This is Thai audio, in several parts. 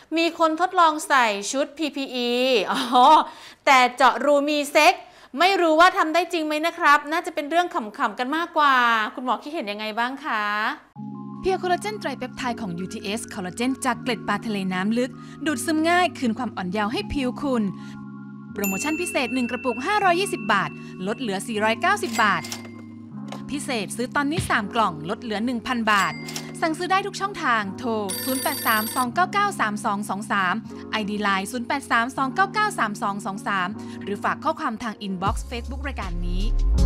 มีคนทดลองใส่ชุด PPE อ๋อแต่เจาะรูมีเซ็กไม่รู้ว่าทำได้จริงไหมนะครับน่าจะเป็นเรื่องขำๆกันมากกว่าคุณหมอคิดเห็นยังไงบ้างคะเพียวคอลลาเจนไตรเปปไทด์ของ UTS คอลลาเจนจากเกล็ดปลาทะเลน้ำลึกดูดซึมง่ายคืนความอ่อนเยาว์ให้ผิวคุณโปรโมชั่นพิเศษ1กระปุก520 บาทลดเหลือ490 บาทพิเศษซื้อตอนนี้3กล่องลดเหลือ 1,000 บาทสั่งซื้อได้ทุกช่องทางโทร0832993223 ID Line 0832993223หรือฝากข้อความทางอินบ็อกซ์ Facebook รายการนี้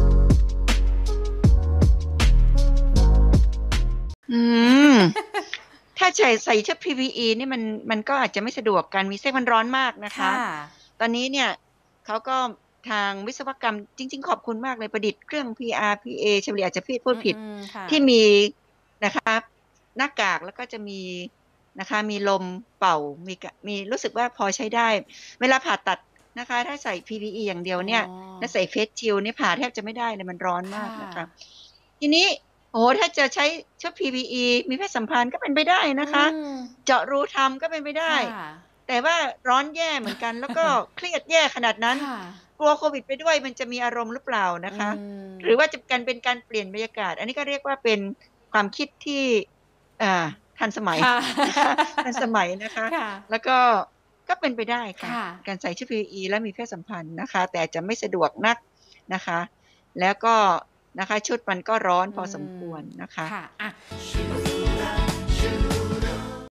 ถ้าใส่ชุด PPE นี่มันก็อาจจะไม่สะดวกการมีเซ็กมันร้อนมากนะคะตอนนี้เนี่ยเขาก็ทางวิศวกรรมจริงๆขอบคุณมากเลยประดิษฐ์เครื่อง PRPA เฉลี่ยอาจจะพูดผิดที่มีนะคะหน้ากากแล้วก็จะมีนะคะมีลมเป่ามีรู้สึกว่าพอใช้ได้เวลาผ่าตัดนะคะถ้าใส่ PPE อย่างเดียวเนี่ยและใส่เฟสชิลด์นี่ผ่าแทบจะไม่ได้เลยมันร้อนมากนะคะทีนี้โอ้ถ้าจะใช้ชุด PPE มีเพศสัมพันธ์ก็เป็นไปได้นะคะเจาะรูทำก็เป็นไปได้แต่ว่าร้อนแย่เหมือนกันแล้วก็เครียดแย่ขนาดนั้นกลัวโควิดไปด้วยมันจะมีอารมณ์หรือเปล่านะคะหรือว่าจะเป็นการเปลี่ยนบรรยากาศอันนี้ก็เรียกว่าเป็นความคิดที่ทันสมัยทันสมัยนะคะแล้วก็เป็นไปได้ค่ะการใส่ชุด PPE และมีเพศสัมพันธ์นะคะแต่จะไม่สะดวกนักนะคะแล้วก็นะคะชุดมันก็ร้อนพอสมควรนะคะ